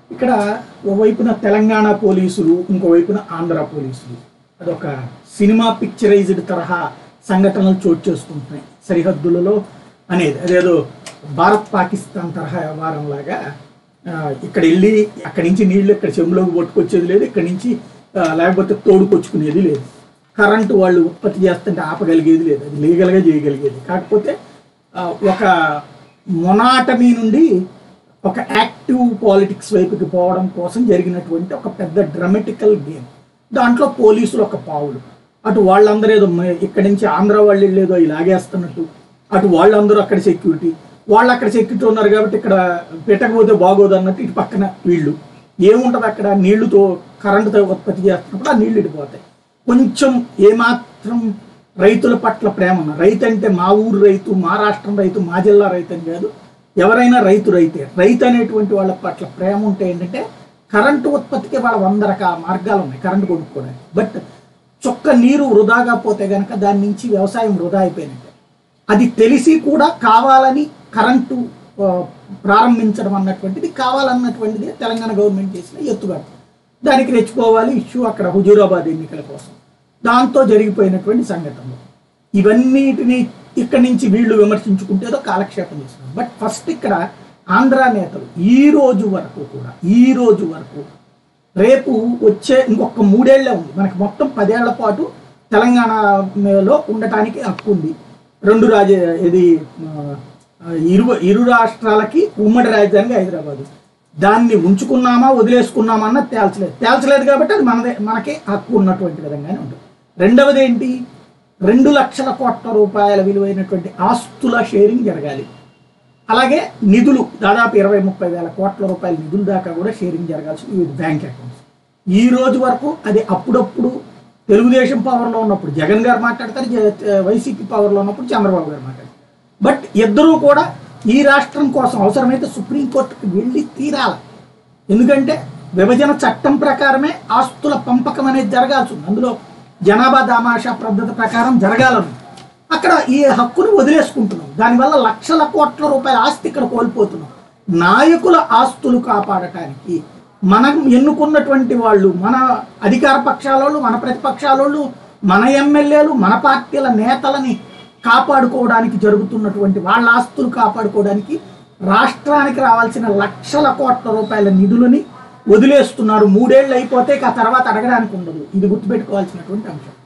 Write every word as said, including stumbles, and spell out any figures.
ఇక్కడ ఓవైపున తెలంగాణ పోలీసులు, ఇంకోవైపున ఆంధ్ర పోలీసులు, అదొక సినిమా పిక్చరైజ్డ్ తరహా సంఘటనలు చోటు చేసుకుంటున్నాయి సరిహద్దులలో అనేది. అదేదో భారత్ పాకిస్తాన్ తరహా వ్యవహారం లాగా ఇక్కడ వెళ్ళి అక్కడి నుంచి నీళ్లు ఇక్కడ చెంబులోకి పట్టుకొచ్చేది లేదు, ఇక్కడి నుంచి లేకపోతే తోడుకొచ్చుకునేది లేదు, కరెంటు వాళ్ళు ఉత్పత్తి చేస్తుంటే ఆపగలిగేది లేదు, అది లీగల్గా చేయగలిగేది. కాకపోతే ఒక మొనాటమీ నుండి ఒక యాక్టివ్ పాలిటిక్స్ వైపుకి పోవడం కోసం జరిగినటువంటి ఒక పెద్ద డ్రామాటికల్ గేమ్. దాంట్లో పోలీసులు ఒక పావులు, అటు వాళ్ళందరూ ఏదో ఇక్కడి నుంచి ఆంధ్ర వాళ్ళు వెళ్ళేదో ఇలాగేస్తున్నట్టు, అటు వాళ్ళందరూ అక్కడ సెక్యూరిటీ, వాళ్ళు అక్కడ సెక్యూరిటీ ఉన్నారు కాబట్టి ఇక్కడ పెట్టకపోతే బాగోదు అన్నట్టు ఇటు పక్కన వీళ్ళు. ఏముంటుంది అక్కడ, నీళ్లుతో కరెంటుతో ఉత్పత్తి చేస్తున్నప్పుడు ఆ నీళ్ళు ఇటుపోతాయి. కొంచెం ఏమాత్రం రైతుల పట్ల ప్రేమ ఉన్న, రైతు అంటే మా ఊరు రైతు, మా రాష్ట్రం రైతు, మా జిల్లా రైతు అని కాదు, ఎవరైనా రైతు రైతే. రైతు అనేటువంటి వాళ్ళ పట్ల ప్రేమ ఉంటే ఏంటంటే కరెంటు ఉత్పత్తికి వాళ్ళ వంద రకాల మార్గాలు ఉన్నాయి కరెంటు కొనుక్కోవడానికి. బట్ చొక్క నీరు వృధాగా పోతే కనుక దాని నుంచి వ్యవసాయం వృధా అయిపోయినట్టే. అది తెలిసి కూడా కావాలని కరెంటు ప్రారంభించడం అన్నటువంటిది కావాలన్నటువంటిది తెలంగాణ గవర్నమెంట్ చేసిన ఎత్తుగడ. దానికి రెచ్చిపోవాలి ఇష్యూ అక్కడ హుజూరాబాద్ ఎన్నికల కోసం, దాంతో జరిగిపోయినటువంటి సంఘటనలు. ఇవన్నిటిని ఇక్కడి నుంచి వీళ్ళు విమర్శించుకుంటేదో కాలక్షేపం చేస్తున్నారు. బట్ ఫస్ట్ ఇక్కడ ఆంధ్ర నేతలు ఈ రోజు వరకు కూడా ఈ రోజు వరకు రేపు వచ్చే ఇంకొక మూడేళ్లే ఉంది మనకి, మొత్తం పదేళ్ల పాటు తెలంగాణలో ఉండటానికి హక్కు ఉంది. రెండు రాజ ఇది ఇరు ఇరు రాష్ట్రాలకి ఉమ్మడి రాజధానిగా హైదరాబాదు. దాన్ని ఉంచుకున్నామా వదిలేసుకున్నామా అన్నది తేల్చలేదు తేల్చలేదు కాబట్టి అది మనదే, మనకే హక్కు ఉన్నటువంటి విధంగానే ఉంటుంది. రెండవది ఏంటి, రెండు లక్షల కోట్ల రూపాయల విలువైనటువంటి ఆస్తుల షేరింగ్ జరగాలి. అలాగే నిధులు దాదాపు ఇరవై ముప్పై వేల కోట్ల రూపాయల నిధుల దాకా కూడా షేరింగ్ జరగాల్సి వివిధ బ్యాంక్ అకౌంట్స్. ఈ రోజు వరకు అది అప్పుడప్పుడు తెలుగుదేశం పవర్లో ఉన్నప్పుడు జగన్ గారు మాట్లాడతారు, వైసీపీ పవర్లో ఉన్నప్పుడు చంద్రబాబు గారు మాట్లాడతారు. బట్ ఇద్దరూ కూడా ఈ రాష్ట్రం కోసం అవసరమైతే సుప్రీంకోర్టుకి వెళ్ళి తీరాలి. ఎందుకంటే విభజన చట్టం ప్రకారమే ఆస్తుల పంపకం అనేది జరగాల్సి ఉంది. అందులో జనాభా దామాషా పద్ధతి ప్రకారం జరగాలను. అక్కడ ఈ హక్కును వదిలేసుకుంటున్నాం. దానివల్ల లక్షల కోట్ల రూపాయల ఆస్తి ఇక్కడ కోల్పోతున్నాం. నాయకుల ఆస్తులు కాపాడటానికి మనం ఎన్నుకున్నటువంటి వాళ్ళు, మన అధికార పక్షాలోళ్ళు, మన ప్రతిపక్షాలోళ్ళు, మన ఎమ్మెల్యేలు, మన పార్టీల నేతలని కాపాడుకోవడానికి జరుగుతున్నటువంటి వాళ్ళ ఆస్తులు కాపాడుకోవడానికి రాష్ట్రానికి రావాల్సిన లక్షల కోట్ల రూపాయల నిధులని వదిలేస్తున్నారు. మూడేళ్ళు అయిపోతే ఆ తర్వాత అడగడానికి ఉండదు. ఇది గుర్తుపెట్టుకోవాల్సినటువంటి అంశం.